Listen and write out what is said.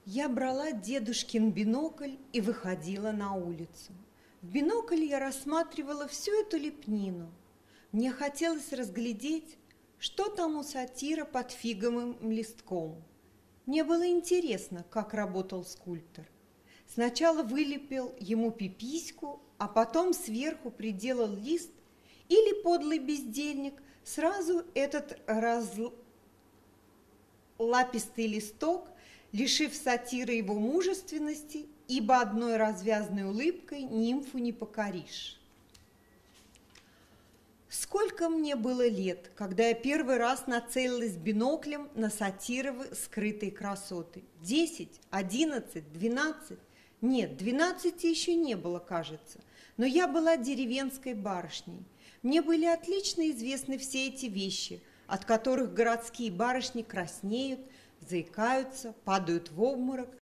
Я брала дедушкин бинокль и выходила на улицу. В бинокль я рассматривала всю эту лепнину. Мне хотелось разглядеть, что там у сатира под фиговым листком. Мне было интересно, как работал скульптор. Сначала вылепил ему пипиську, а потом сверху приделал лист, или подлый бездельник сразу этот разлапистый листок, лишив сатира его мужественности, ибо одной развязной улыбкой нимфу не покоришь. Сколько мне было лет, когда я первый раз нацелилась биноклем на сатировы скрытые красоты? 10, 11, 12? Нет, 12 еще не было, кажется. Но я была деревенской барышней. Мне были отлично известны все эти вещи, от которых городские барышни краснеют, заикаются, падают в обморок,